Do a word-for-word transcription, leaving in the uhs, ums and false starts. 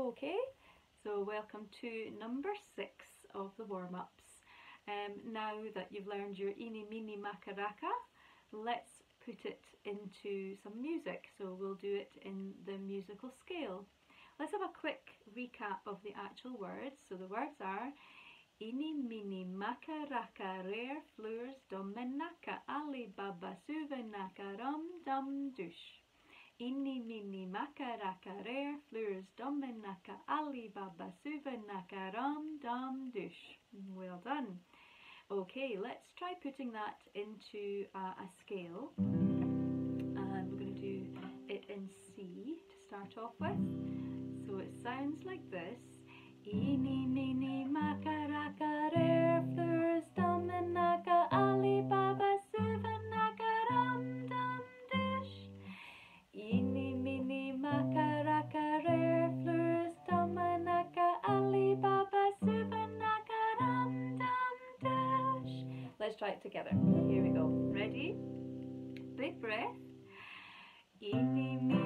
Okay, so welcome to number six of the warm-ups. Um, now that you've learned your Eeny Meeny Maca Raca, let's put it into some music. So we'll do it in the musical scale. Let's have a quick recap of the actual words. So the words are Eeny Meeny Maca Raca, rare fleurs domenaka, Ali Baba Suvenaka, rum dum douche. Eeny Meeny Maca Raca, rare fleurs domenaka, Ali Baba Suvenaka, rum dum douche. Well done. Okay, let's try putting that into uh, a scale. And we're going to do it in C to start off with. So it sounds like this. Eeny Meeny Maca Raca, rare fleurs domenaka, Ali Baba Suvenaka, rum dum douche. Eeny Meeny Maca Raca, rare fleurs domenaka, Ali Baba Suvenaka, rum dum douche. Let's try it together. Here we go. Ready? Big breath. Eeny Meeny